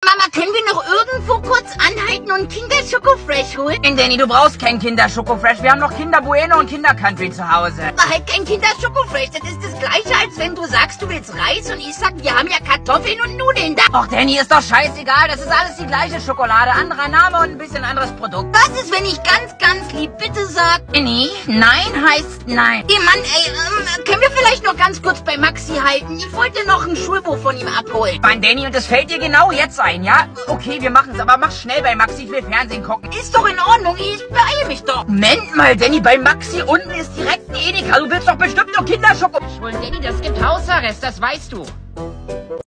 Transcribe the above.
Mama, können wir noch irgendwo kurz anhalten und Kinder-Schokofresh holen? Danny, du brauchst kein Kinder-Schokofresh. Wir haben noch Kinder Bueno und Kinder Country zu Hause. Aber halt kein Kinder-Schokofresh. Das ist das Gleiche, als wenn du sagst, du willst Reis und ich sag, wir haben ja Kartoffeln und Nudeln da. Och, Danny, ist doch scheißegal. Das ist alles die gleiche Schokolade. Anderer Name und ein bisschen anderes Produkt. Was ist, wenn ich ganz, ganz lieb bitte sag? Danny, nein heißt nein. Hey Mann, ey, können wir vielleicht noch ganz kurz bei Maxi halten? Ich wollte noch ein Schulbuch von ihm abholen. Mann, Danny, und das fällt dir genau jetzt ein, ja? Okay, wir machen's, aber mach schnell bei Maxi. Ich will Fernsehen gucken. Ist doch in Ordnung, ich beeile mich doch. Moment mal, Danny, bei Maxi unten ist direkt ein Edeka. Du willst doch bestimmt nur Kinderschoko. Und Danny, das gibt Hausarrest, das weißt du.